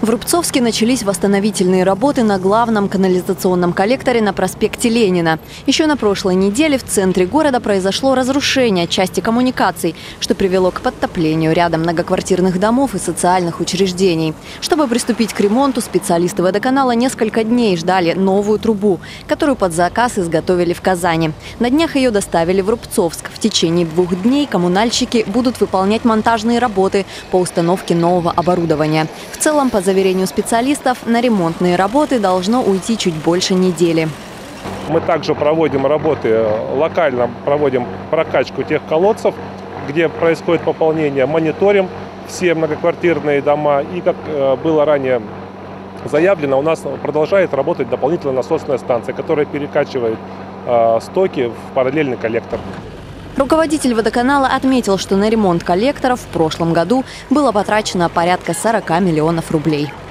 В Рубцовске начались восстановительные работы на главном канализационном коллекторе на проспекте Ленина. Еще на прошлой неделе в центре города произошло разрушение части коммуникаций, что привело к подтоплению ряда многоквартирных домов и социальных учреждений. Чтобы приступить к ремонту, специалисты водоканала несколько дней ждали новую трубу, которую под заказ изготовили в Казани. На днях ее доставили в Рубцовск. В течение 2 дней коммунальщики будут выполнять монтажные работы по установке нового оборудования. В целом, по заверению специалистов, на ремонтные работы должно уйти чуть больше недели. Мы также проводим работы, локально проводим прокачку тех колодцев, где происходит пополнение, мониторим все многоквартирные дома. И, как было ранее заявлено, у нас продолжает работать дополнительная насосная станция, которая перекачивает стоки в параллельный коллектор. Руководитель водоканала отметил, что на ремонт коллекторов в прошлом году было потрачено порядка 40 миллионов рублей.